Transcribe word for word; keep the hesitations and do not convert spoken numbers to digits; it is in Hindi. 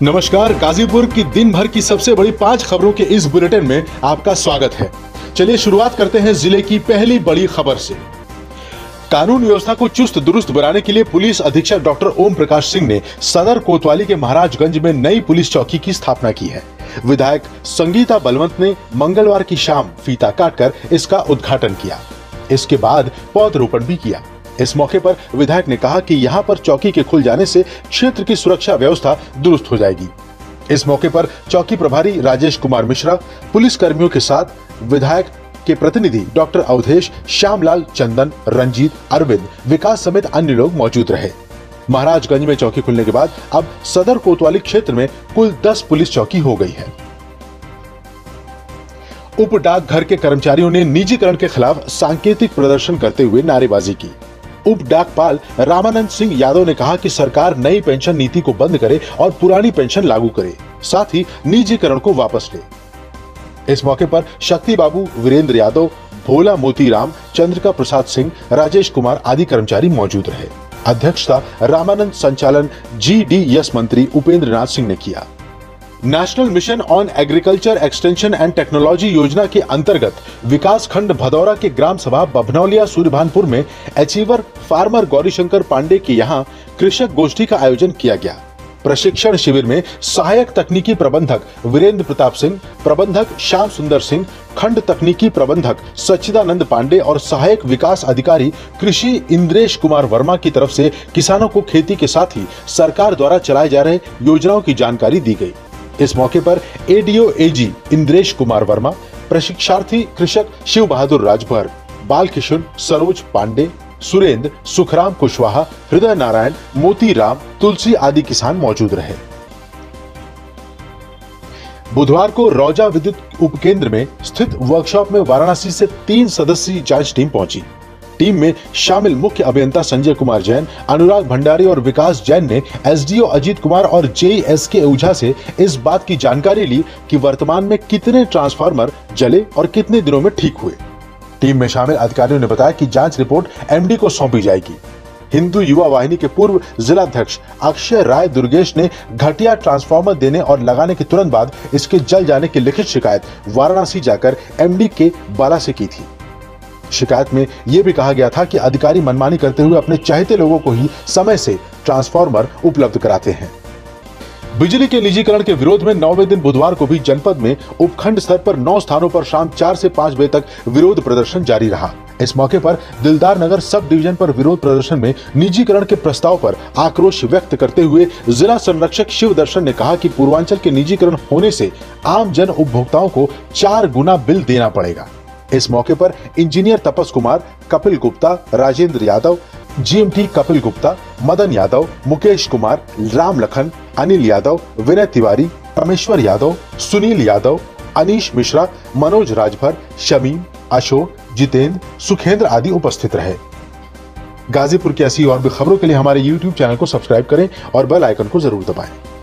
नमस्कार, गाजीपुर की दिन भर की सबसे बड़ी पांच खबरों के इस बुलेटिन में आपका स्वागत है। चलिए शुरुआत करते हैं जिले की पहली बड़ी खबर से। कानून व्यवस्था को चुस्त दुरुस्त बनाने के लिए पुलिस अधीक्षक डॉक्टर ओम प्रकाश सिंह ने सदर कोतवाली के महाराजगंज में नई पुलिस चौकी की स्थापना की है। विधायक संगीता बलवंत ने मंगलवार की शाम फीता काटकर इसका उद्घाटन किया। इसके बाद पौधरोपण भी किया। इस मौके पर विधायक ने कहा कि यहां पर चौकी के खुल जाने से क्षेत्र की सुरक्षा व्यवस्था दुरुस्त हो जाएगी। इस मौके पर चौकी प्रभारी राजेश कुमार मिश्रा, पुलिस कर्मियों के साथ विधायक के प्रतिनिधि डॉक्टर अवधेश, श्यामलाल, चंदन, रंजीत, अरविंद, विकास समेत अन्य लोग मौजूद रहे। महाराजगंज में चौकी खुलने के बाद अब सदर कोतवाली क्षेत्र में कुल दस पुलिस चौकी हो गई है। उप डाकघर के कर्मचारियों ने निजीकरण के खिलाफ सांकेतिक प्रदर्शन करते हुए नारेबाजी की। उप डाकपाल रामानंद सिंह यादव ने कहा कि सरकार नई पेंशन नीति को बंद करे और पुरानी पेंशन लागू करे, साथ ही निजीकरण को वापस ले। इस मौके पर शक्ति बाबू, वीरेंद्र यादव, भोला मोतीराम, चंद्रिका प्रसाद सिंह, राजेश कुमार आदि कर्मचारी मौजूद रहे। अध्यक्षता रामानंद, संचालन जी डी एस मंत्री उपेंद्र नाथ सिंह ने किया। National mission on agriculture extension and technology योजना के अंतर्गत विकास खंड भदौरा के ग्राम सभा बभनौलिया सूर्यभानपुर में अचीवर फार्मर गौरीशंकर पांडे के यहां कृषक गोष्ठी का आयोजन किया गया। प्रशिक्षण शिविर में सहायक तकनीकी प्रबंधक वीरेंद्र प्रताप सिंह, प्रबंधक श्याम सुंदर सिंह, खंड तकनीकी प्रबंधक सच्चिदानंद पांडे और सहायक विकास अधिकारी कृषि इंद्रेश कुमार वर्मा की तरफ से किसानों को खेती के साथ ही सरकार द्वारा चलाए जा रहे योजनाओं की जानकारी दी गई। इस मौके पर एडीओ एजी इंद्रेश कुमार वर्मा, प्रशिक्षार्थी कृषक शिव बहादुर राजभर, बाल किशोर, सरोज पांडे, सुरेंद्र, सुखराम कुशवाहा, हृदय नारायण, मोती राम, तुलसी आदि किसान मौजूद रहे। बुधवार को रौजा विद्युत उपकेंद्र में स्थित वर्कशॉप में वाराणसी से तीन सदस्यीय जांच टीम पहुंची। टीम में शामिल मुख्य अभियंता संजय कुमार जैन, अनुराग भंडारी और विकास जैन ने एसडीओ अजीत कुमार और जेएस के ओझा से इस बात की जानकारी ली कि वर्तमान में कितने ट्रांसफार्मर जले और कितने दिनों में ठीक हुए। टीम में शामिल अधिकारियों ने बताया कि जांच रिपोर्ट एमडी को सौंपी जाएगी। हिंदू युवा वाहिनी के पूर्व जिलाध्यक्ष अक्षय राय दुर्गेश ने घटिया ट्रांसफार्मर देने और लगाने के तुरंत बाद इसके जल जाने की लिखित शिकायत वाराणसी जाकर एमडी के बाला से की थी। शिकायत में यह भी कहा गया था कि अधिकारी मनमानी करते हुए अपने चाहते लोगों को ही समय से ट्रांसफार्मर उपलब्ध कराते हैं। बिजली के निजीकरण के विरोध में नौवें दिन बुधवार को भी जनपद में उपखंड स्तर पर नौ स्थानों पर शाम चार से पांच बजे तक विरोध प्रदर्शन जारी रहा। इस मौके पर दिलदार नगर सब डिवीजन पर विरोध प्रदर्शन में निजीकरण के प्रस्ताव पर आक्रोश व्यक्त करते हुए जिला संरक्षक शिव दर्शन ने कहा कि पूर्वांचल के निजीकरण होने से आम जन उपभोक्ताओं को चार गुना बिल देना पड़ेगा। इस मौके पर इंजीनियर तपस कुमार, कपिल गुप्ता, राजेंद्र यादव, जीएमटी कपिल गुप्ता, मदन यादव, मुकेश कुमार, राम लखन, अनिल यादव, विनय तिवारी, परमेश्वर यादव, सुनील यादव, अनीश मिश्रा, मनोज राजभर, शमीम, अशोक, जितेंद्र, सुखेंद्र आदि उपस्थित रहे। गाजीपुर की ऐसी और भी खबरों के लिए हमारे यूट्यूब चैनल को सब्सक्राइब करें और बेल आइकन को जरूर दबाएं।